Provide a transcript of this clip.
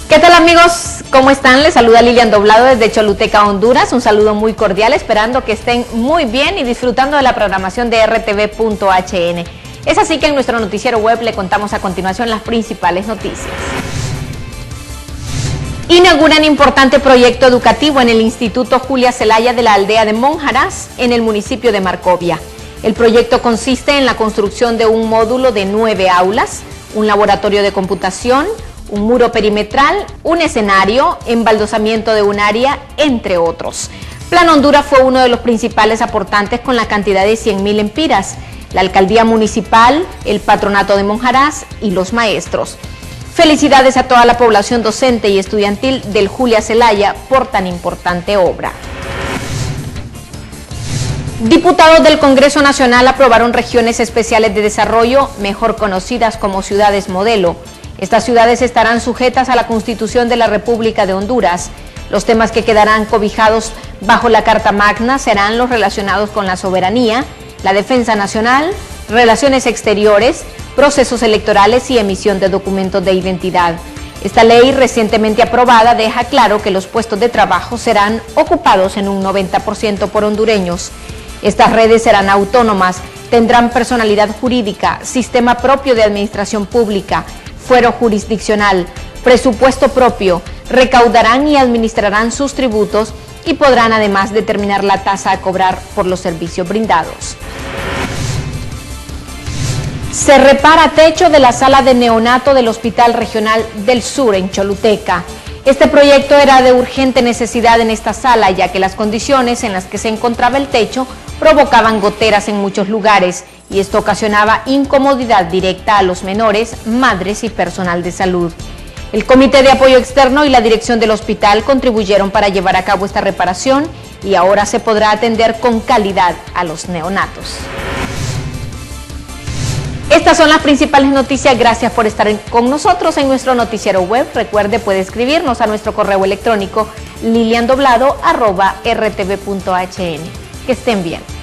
¿Qué tal, amigos? ¿Cómo están? Les saluda Lilian Doblado desde Choluteca, Honduras. Un saludo muy cordial, esperando que estén muy bien y disfrutando de la programación de RTV.hn. Es así que en nuestro noticiero web le contamos a continuación las principales noticias. Inauguran importante proyecto educativo en el Instituto Julia Zelaya de la aldea de Monjaraz, en el municipio de Marcovia. El proyecto consiste en la construcción de un módulo de 9 aulas, un laboratorio de computación, un muro perimetral, un escenario, embaldosamiento de un área, entre otros. Plan Honduras fue uno de los principales aportantes con la cantidad de 100.000 empiras, la alcaldía municipal, el patronato de Monjaraz y los maestros. Felicidades a toda la población docente y estudiantil del Julia Zelaya por tan importante obra. Diputados del Congreso Nacional aprobaron regiones especiales de desarrollo, mejor conocidas como ciudades modelo. Estas ciudades estarán sujetas a la Constitución de la República de Honduras. Los temas que quedarán cobijados bajo la Carta Magna serán los relacionados con la soberanía, la defensa nacional, relaciones exteriores, procesos electorales y emisión de documentos de identidad. Esta ley recientemente aprobada deja claro que los puestos de trabajo serán ocupados en un 90% por hondureños. Estas redes serán autónomas, tendrán personalidad jurídica, sistema propio de administración pública, fuero jurisdiccional, presupuesto propio, recaudarán y administrarán sus tributos y podrán además determinar la tasa a cobrar por los servicios brindados. Se repara techo de la sala de neonato del Hospital Regional del Sur en Choluteca. Este proyecto era de urgente necesidad en esta sala, ya que las condiciones en las que se encontraba el techo provocaban goteras en muchos lugares y esto ocasionaba incomodidad directa a los menores, madres y personal de salud. El Comité de Apoyo Externo y la dirección del hospital contribuyeron para llevar a cabo esta reparación y ahora se podrá atender con calidad a los neonatos. Estas son las principales noticias. Gracias por estar con nosotros en nuestro noticiero web. Recuerde, puede escribirnos a nuestro correo electrónico liliandoblado@rtv.hn. Que estén bien.